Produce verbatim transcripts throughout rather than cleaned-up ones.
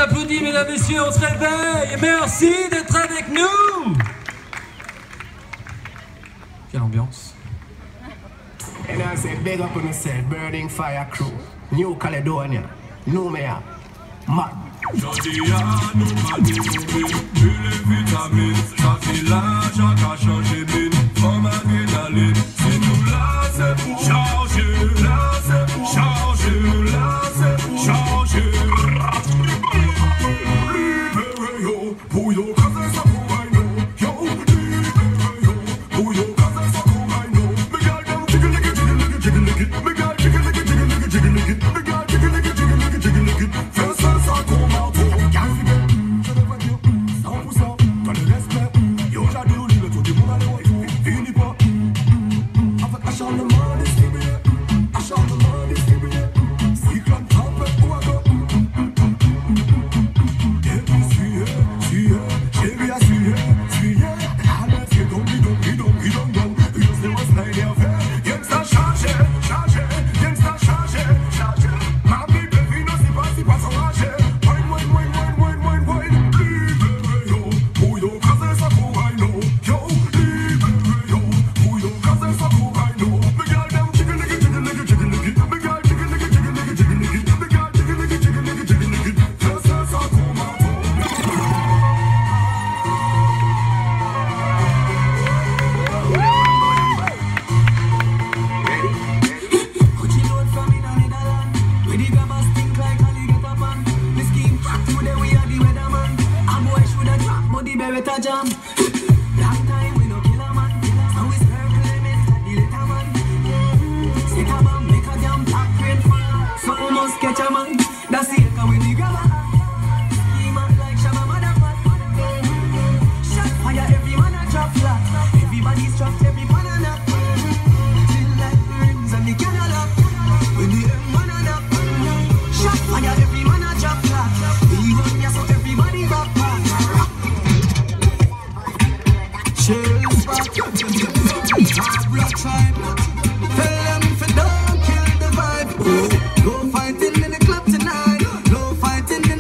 applaudit, mesdames, messieurs, on se réveille. Merci d'être avec nous. Quelle ambiance. And I say, big up on yourself, Burning Fire Crew, New Caledonia, Numea, Mad. Jodiya, nous pas découvrir, tu les vitamines, ça fait l'âge à changer mine, comme adrénaline, c'est nous là, c'est pour changer, là c'est pour changer, là c'est pour changer. Libéré yo, pour yo, casser ça pour I know, yo, libéré yo, pour yo, casser ça pour I know, me gal them jiggle like it, jiggle like it, jiggle like it, me gal jiggle like it, jiggle like it, jiggle like it, me gal jiggle like it, jiggle like it, jiggle like it, fais ça, ça comme Fighting in the club tonight, no fighting.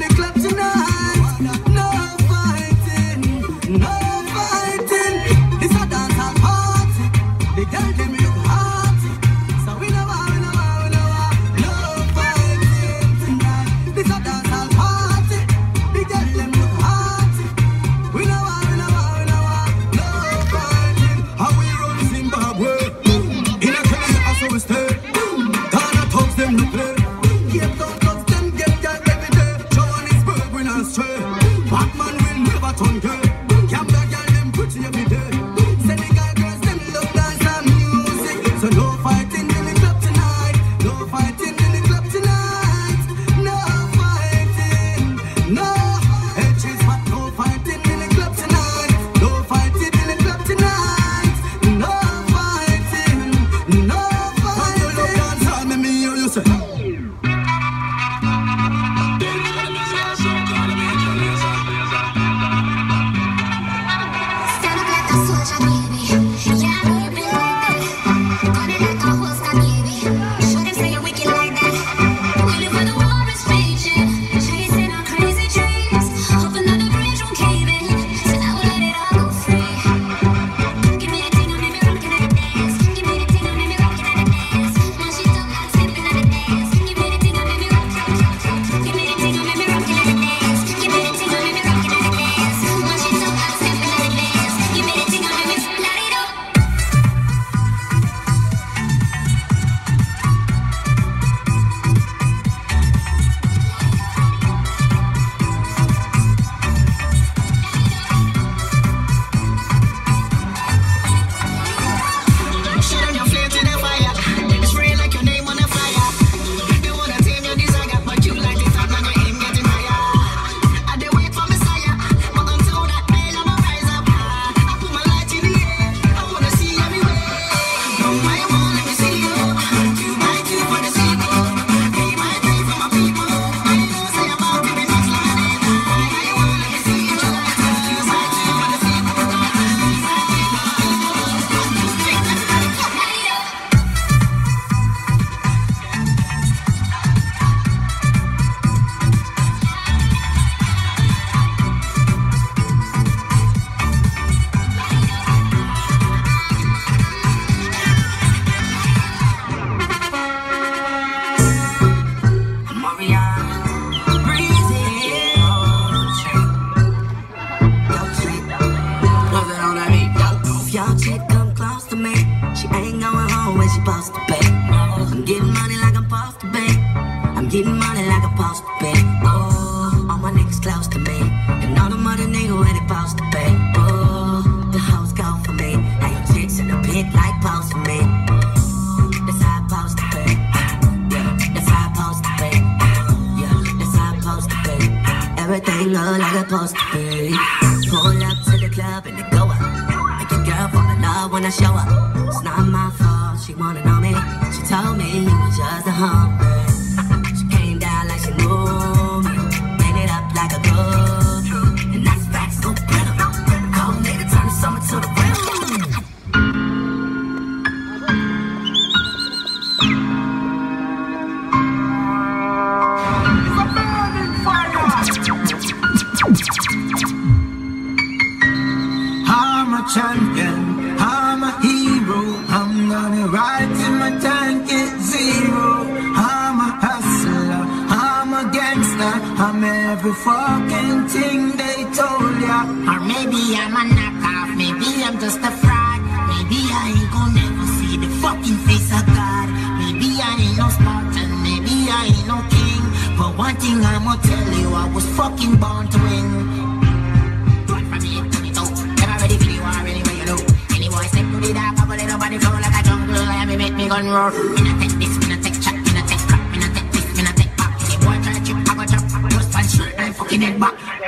getting money like a supposed to be. Oh, all my niggas close to me, and all the mother niggas where they supposed to be. Oh, the hoes go for me, now your chicks in the pit like pose for me. That's how I supposed to be. Yeah, that's how I supposed to be. Yeah, that's how I supposed to be. Everything look like it's supposed to be. Pull up to the club and they go up. Make your girl fall in love when I show up. It's not my fault, she wanna know me. She told me you was just a humble. She came down like she knew me. Bring it up like a groupie. And that's facts, no better. Cold nigga turn the summer to the winter. I'm a champion, I'm a hero. I'm gonna ride till my tank is zero. I'm a hustler, I'm a gangster. I'm every fucking thing they told ya. Or maybe I'm a knockoff, maybe I'm just a fraud. Maybe I ain't gonna never see the fucking face of God. Maybe I ain't no Spartan, maybe I ain't no king. But one thing I'ma tell you, I was fucking born to win. Do it for me, twenty-two. Never ready for the war, anyway you know. Any boy step to the dark, I let nobody flow like a jungle. Let me make me gun roar. Me not take this, me not take chat, me not take crap, me not take this, me not take back. Any boy try to chip, I go chop. Just punch, I'm fucking head back.